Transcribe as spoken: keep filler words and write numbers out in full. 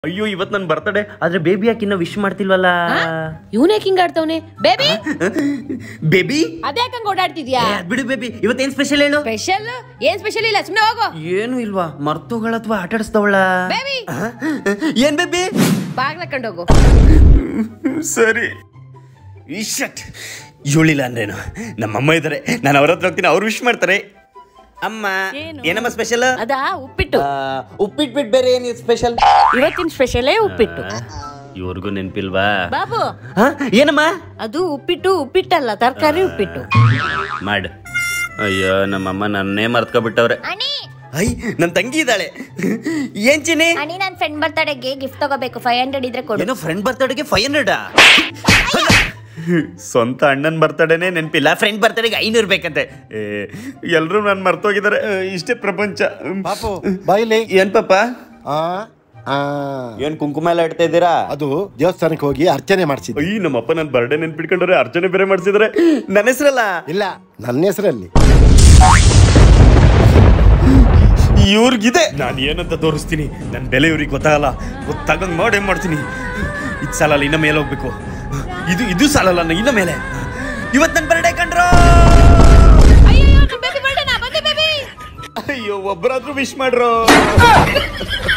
ಅಯ್ಯೋ ಇವತ್ತು ನನ್ನ ಬರ್ತಡೇ ಆದ್ರೆ ಬೇಬಿ ಯಾಕೆ ಇನ್ನ ವಿಶ್ ಮಾಡ್ತಿಲ್ವಲ್ಲ? ಇವನೇ ಹಿಂಗ್ ಆಡ್ತವನೆ. ಬೇಬಿ ಬೇಬಿ ಅದೇ ಹಂಗ ಓಡಾಡ್ತಿದ್ಯಾ? ಬಿಡು ಬೇಬಿ, ಇವತ್ತೇನ್ ಸ್ಪೆಷಲ್ ಹೇಳು? ಸ್ಪೆಷಲ್ ಏನ್ ಸ್ಪೆಷಲ್ ಇಲ್ಲ, ಸುಮ್ನೆ ಹೋಗು. ಏನು ಇಲ್ವಾ? ಮರ್ತೋಗಳ ಅಥವಾ ಆಟ ಆಡಿಸ್ತವಳ? ಬೇಬಿ ಏನ್ ಬೇಬಿ? ಬಾಗ್ಲಕೊಂಡ್ ಹೋಗು. ಸರಿ. ಇಷ್ಟಟ್ ಇವಳಿಲ್ಲ ಅಂದ್ರೇನು? ನಮ್ಮಮ್ಮ ಇದಾರೆ, ನಾನು ಅವ್ರ ಹತ್ರ ಹೋಗ್ತೀನಿ, ಅವ್ರು ವಿಶ್ ಮಾಡ್ತಾರೆ. ಅಮ್ಮ ಏನಮ್ಮ ಸ್ಪೆಷಲ್? ಅದಾ ಉಪ್ಪಿಟ್ಟು. ಉಪ್ಪಿಟ್ಟು ಬಿಟ್ಟು ಬೇರೆ ಏನಿದೆ ಸ್ಪೆಷಲ್? ಇವತ್ತಿನ ಸ್ಪೆಷಲೇ ಉಪ್ಪಿಟ್ಟು. ಇವ್ರಿಗೂ ನೆನ್ಪಿಲ್ವಾ? ಬಾಬು ಏನಮ್ಮ ಅದು? ಉಪ್ಪಿಟ್ಟು ಉಪ್ಪಿಟ್ಟಲ್ಲ, ತರಕಾರಿ ಉಪ್ಪಿಟ್ಟು ಮಾಡು. ಅಯ್ಯೋ ನಮ್ಮಮ್ಮ ನನ್ನೇ ಮರ್ತ್ಕೊಬಿಟ್ಟವ್ರೆ. ಐ ನನ್ ತಂಗಿ ಇದ್ದಾಳೆ. ಏನ್ ಚಿನಿ? ಅನಿ ನನ್ನ ಫ್ರೆಂಡ್ ಬರ್ತಡೆಗೆ ಗಿಫ್ಟ್ ತಗೋಬೇಕು, ಫೈವ್ ಹಂಡ್ರೆಡ್ ಇದ್ರೆ ಕೊಡು. ಏನೋ ಫ್ರೆಂಡ್ ಬರ್ತಡೆಗೆ ಫೈವ್ ಹಂಡ್ರೆಡ್? ಸ್ವಂತ ಅಣ್ಣನ್ ಬರ್ತಡೇನೆ ನೆನಪಿಲ್ಲ, ಫ್ರೆಂಡ್ ಬರ್ತಡೆಗೆ ಐನೂರು ಬೇಕಂತೆ. ಎಲ್ರು ನನ್ ಮರ್ತೋಗಿದ್ದಾರೆ. ಇಷ್ಟೇ ಪ್ರಪಂಚ. ಪಾಪು ಬಾಯಿಲಿ. ಏನ್ ಪಾಪ? ಏನ್ ಕುಂಕುಮ ಎಲ್ಲ ಇಡ್ತಾ ಇದ್ದೀರಾ? ಅದು ದೇವಸ್ಥಾನಕ್ಕೆ ಹೋಗಿ ಅರ್ಚನೆ ಮಾಡಿಸಿದ್ವಿ. ಅಯ್ಯ ನಮ್ಮಪ್ಪ ನನ್ ಬರ್ಡೇ ನೆನ್ಪಿಟ್ಕೊಂಡ್ರೆ ಅರ್ಚನೆ ಬೇರೆ ಮಾಡಿಸಿದ್ರೆ. ನನ್ನ ಹೆಸರಲ್ಲ? ಇಲ್ಲ, ನನ್ನ ಹೆಸರಲ್ಲಿ. ಇವ್ರಿಗಿದೆ ನಾನು ಏನಂತ ತೋರಿಸ್ತೀನಿ. ನನ್ ಬೆಲೆ ಇವ್ರಿಗೆ ಗೊತ್ತಾಗಲ್ಲ, ಗೊತ್ತಾಗಂಗ್ ಮಾಡಿ ಏನ್ ಮಾಡ್ತೀನಿ. ಇದು ಸಾಲಲ್ಲ, ಇನ್ನ ಮೇಲೆ ಹೋಗ್ಬೇಕು. ಇದು ಇದು ಸಾಲಲ್ಲ, ಇನ್ನ ಮೇಲೆ. ಇವತ್ತು ನನ್ ಬರ್ಡೇ ಕಂಡ್ರೋ. ಅಯ್ಯೋ ಒಬ್ಬರಾದ್ರೂ ವಿಶ್ ಮಾಡ್ರೋ.